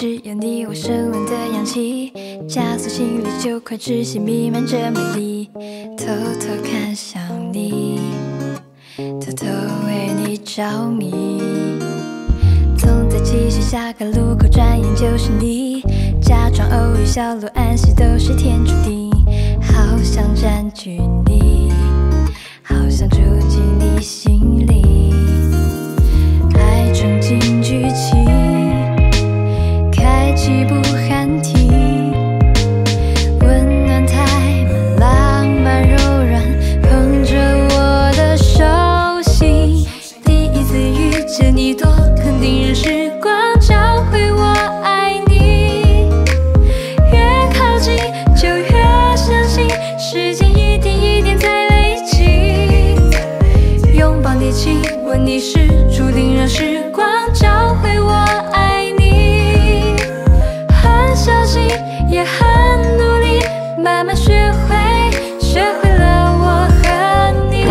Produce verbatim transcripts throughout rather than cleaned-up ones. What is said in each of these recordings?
只有你我升温的氧气，加速心里就快窒息，弥漫着美丽。偷偷看向你，偷偷为你着迷。总在继续下个路口，转眼就是你。假装偶遇，小鹿安息，都是天注定。好想占据你，好想住进你心里。爱中进剧情，开启不喊停，温暖太满，浪漫柔软，捧着我的手心。第一次遇见你，多肯定让时光教会我爱你。越靠近就越相信，时间一点一点在累积。拥抱你，亲吻你，是注定让时光教会我爱你。很小心，也很努力，慢慢学会，学会了我和你。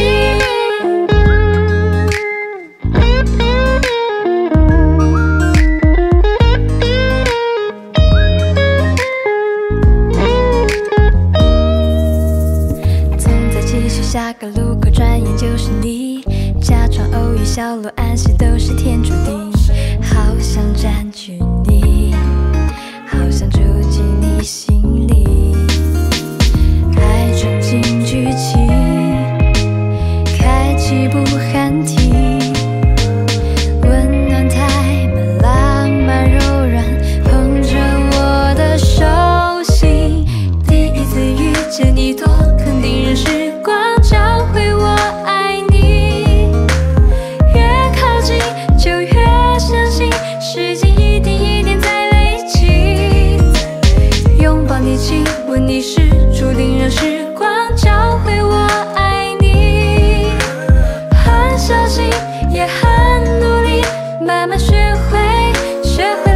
总在继续下个路口，转眼就是你。假装偶遇，小鹿安息，都是天注定。好想占据你，好想住进你心里。爱中进剧情，开启不喊停，温暖太满，浪漫柔软，捧着我的手心。第一次遇见你，多肯定让时光教会我爱你。越靠近就越相信，时间一点一点在累积。拥抱你，亲吻你，是注定让时光教会我爱你。很小心，也很努力，慢慢学会，学会